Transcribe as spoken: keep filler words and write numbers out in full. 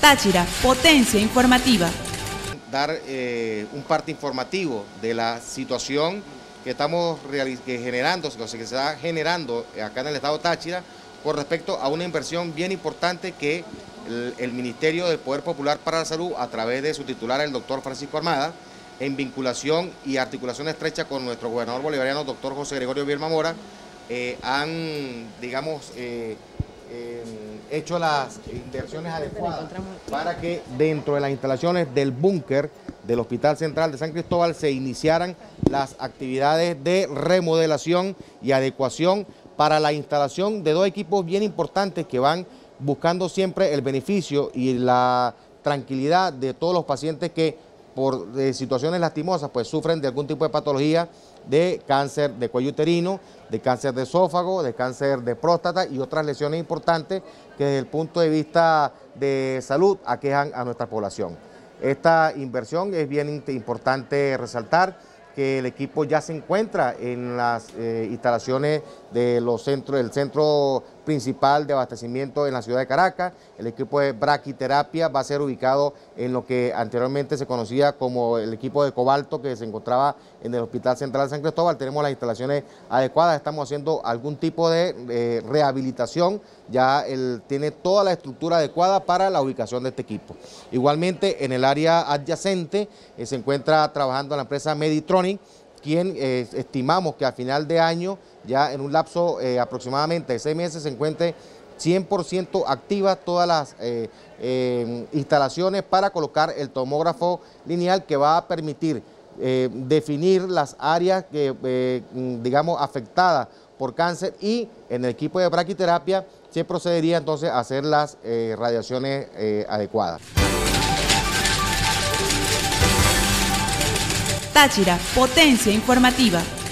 Táchira, potencia informativa. Dar eh, un parte informativo de la situación que estamos que generando, que se está generando acá en el estado de Táchira con respecto a una inversión bien importante que el, el Ministerio del Poder Popular para la Salud, a través de su titular, el doctor Francisco Armada, en vinculación y articulación estrecha con nuestro gobernador bolivariano, doctor José Gregorio Vilma Mora, eh, han, digamos, eh, eh, hecho las inversiones adecuadas para que dentro de las instalaciones del búnker del Hospital Central de San Cristóbal se iniciaran las actividades de remodelación y adecuación para la instalación de dos equipos bien importantes que van buscando siempre el beneficio y la tranquilidad de todos los pacientes que por eh, situaciones lastimosas pues sufren de algún tipo de patología de cáncer de cuello uterino, de cáncer de esófago, de cáncer de próstata y otras lesiones importantes que desde el punto de vista de salud aquejan a nuestra población. Esta inversión es bien importante resaltar que el equipo ya se encuentra en las eh, instalaciones de los centros, del centro principal de abastecimiento en la ciudad de Caracas. El equipo de braquiterapia va a ser ubicado en lo que anteriormente se conocía como el equipo de cobalto que se encontraba en el Hospital Central de San Cristóbal. Tenemos las instalaciones adecuadas, estamos haciendo algún tipo de eh, rehabilitación, ya él tiene toda la estructura adecuada para la ubicación de este equipo. Igualmente en el área adyacente eh, se encuentra trabajando la empresa Meditronic, quien eh, estimamos que a final de año, ya en un lapso eh, aproximadamente de seis meses, se encuentre cien por ciento activas todas las eh, eh, instalaciones para colocar el tomógrafo lineal que va a permitir eh, definir las áreas que, eh, digamos, afectadas por cáncer, y en el equipo de braquiterapia se procedería entonces a hacer las eh, radiaciones eh, adecuadas. Táchira, potencia informativa.